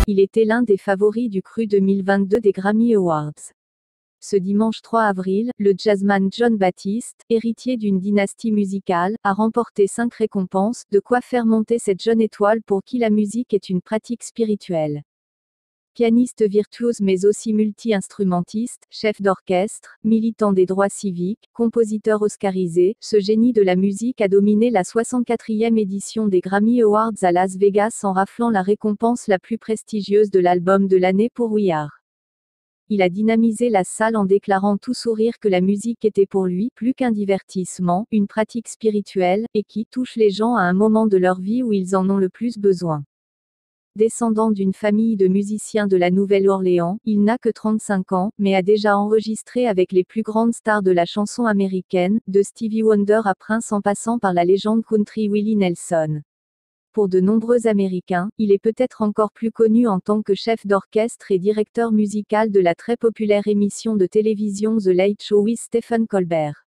il était l'un des favoris du cru 2022 des Grammy Awards. Ce dimanche 3 avril, le jazzman Jon Batiste, héritier d'une dynastie musicale, a remporté 5 récompenses, de quoi faire monter cette jeune étoile pour qui la musique est une pratique spirituelle. Pianiste virtuose mais aussi multi-instrumentiste, chef d'orchestre, militant des droits civiques, compositeur oscarisé, ce génie de la musique a dominé la 64e édition des Grammy Awards à Las Vegas en raflant la récompense la plus prestigieuse de l'album de l'année pour We Are. Il a dynamisé la salle en déclarant tout sourire que la musique était pour lui plus qu'un divertissement, une pratique spirituelle, et qui touche les gens à un moment de leur vie où ils en ont le plus besoin. Descendant d'une famille de musiciens de la Nouvelle-Orléans, il n'a que 35 ans, mais a déjà enregistré avec les plus grandes stars de la chanson américaine, de Stevie Wonder à Prince en passant par la légende country Willie Nelson. Pour de nombreux Américains, il est peut-être encore plus connu en tant que chef d'orchestre et directeur musical de la très populaire émission de télévision The Late Show with Stephen Colbert.